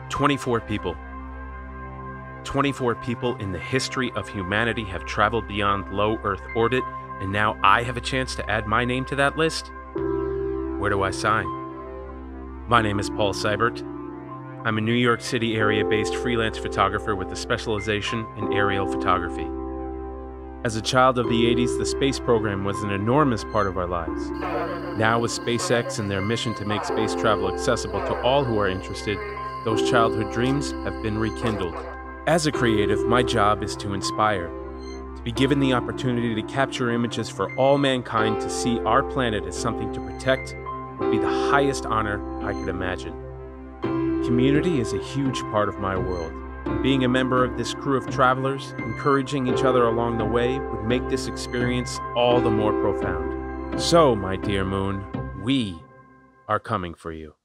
24 people. 24 people in the history of humanity have traveled beyond low Earth orbit, and now I have a chance to add my name to that list? Where do I sign? My name is Paul Seibert. I'm a New York City area-based freelance photographer with a specialization in aerial photography. As a child of the 80s, the space program was an enormous part of our lives. Now with SpaceX and their mission to make space travel accessible to all who are interested, those childhood dreams have been rekindled. As a creative, my job is to inspire. To be given the opportunity to capture images for all mankind to see our planet as something to protect would be the highest honor I could imagine. Community is a huge part of my world. And being a member of this crew of travelers, encouraging each other along the way, would make this experience all the more profound. So, my dear moon, we are coming for you.